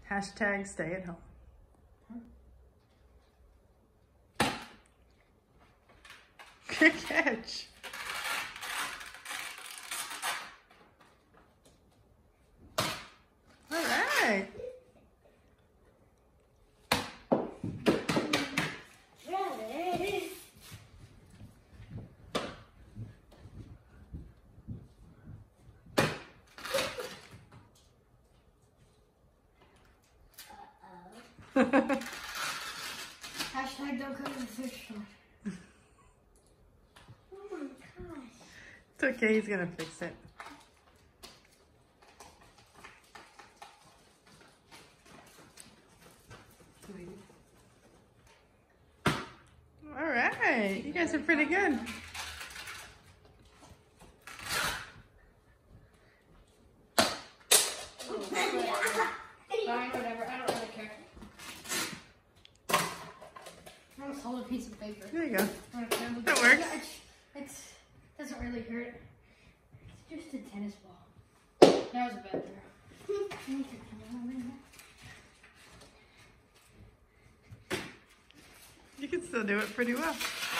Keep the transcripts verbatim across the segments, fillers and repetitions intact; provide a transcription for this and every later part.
Hashtag stay at home. Good catch. All right. Hashtag don't come to the fish store. Oh my gosh. It's okay, he's gonna fix it. All right, you guys are pretty good. Fine, whatever. I don't really care. I almost hold a piece of paper. There you go. I don't care. That works. It's, it's doesn't really hurt. It's just a tennis ball. That was a bad throw. You can still do it pretty well.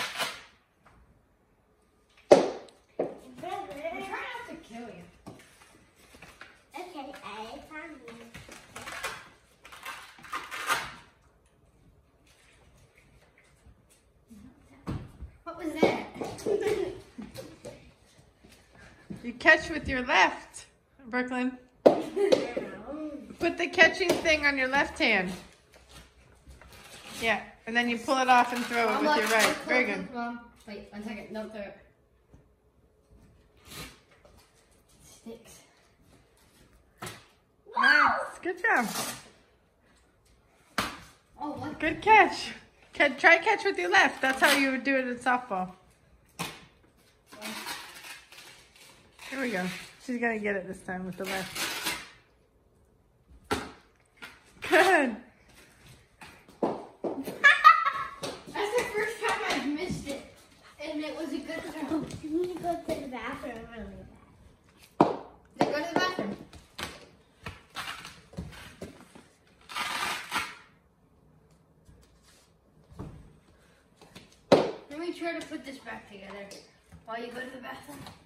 I'm trying not to kill you. Okay, I found you. What was that? You catch with your left, Brooklyn. Put the catching thing on your left hand. Yeah, and then you pull it off and throw it Mom, with look, your right. look, Very look, good. look, Mom. Wait, one second. Don't throw it. Sticks. Nice. Good job. Oh, what? Good catch. Ca- Try catch with your left. That's how you would do it in softball. Here we go. She's going to get it this time with the left. Good. That's the first time I've missed it. And it was a good throw. You need to go to the bathroom really bad. Then go to the bathroom. Let me try to put this back together while you go to the bathroom.